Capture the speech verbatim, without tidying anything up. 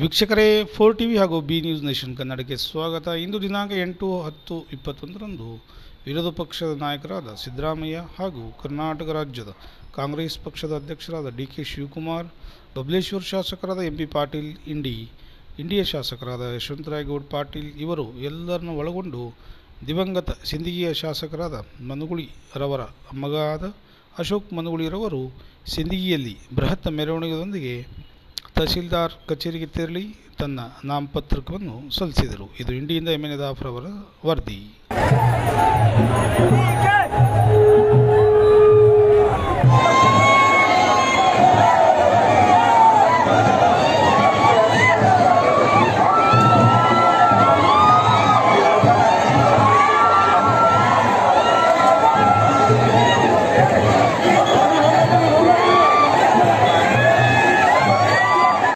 ವೀಕ್ಷಕರೇ, four TV ಹಾಗೂ B news nation ಕನ್ನಡಕ್ಕೆ ಸ್ವಾಗತ. ಇಂದು ದಿನಾಂಕ ಎಂಟು ಹತ್ತು ಇಪ್ಪತ್ತೊಂದರಂದು ವಿರೋಧ ಪಕ್ಷದ ನಾಯಕರಾದ ಸಿದ್ದರಾಮಯ್ಯ ಹಾಗೂ ಕರ್ನಾಟಕ ರಾಜ್ಯದ ಕಾಂಗ್ರೆಸ್ ಪಕ್ಷದ ಅಧ್ಯಕ್ಷರಾದ ಡಿ ಕೆ ಶಿವಕುಮಾರ್, ಬಬಲೇಶ್ವರ ಶಾಸಕರಾದ ಎಂ ಪಿ ಪಾಟೀಲ್ ಇಂಡಿ, ಇಂಡಿಯ ಶಾಸಕರಾದ ಯಶವಂತರಾಯಗೌಡ ಪಾಟೀಲ್ ಇವರು ಎಲ್ಲರನ್ನು ಒಳಗೊಂಡು ದಿವಂಗತ ಸಿಂದಗಿಯ ಶಾಸಕರಾದ ಮನುಗುಳಿರವರ ಮಗನಾದ ಅಶೋಕ್ ಮನುಗುಳಿರವರು ಸಿಂದಗಿಯಲ್ಲಿ ಬೃಹತ್ ಮೆರವಣಿಗೆಯೊಂದಿಗೆ ತಹಸೀಲ್ದಾರ್ ಕಚೇರಿಗೆ ತೆರಳಿ ತನ್ನ ನಾಮಪತ್ರವನ್ನು ಸಲ್ಲಿಸಿದರು. ಇದು ಇಂಡಿಯಿಂದ ಎಮ್ ಎನ್ ಜಾಫರ್ ಅವರ ವರದಿ.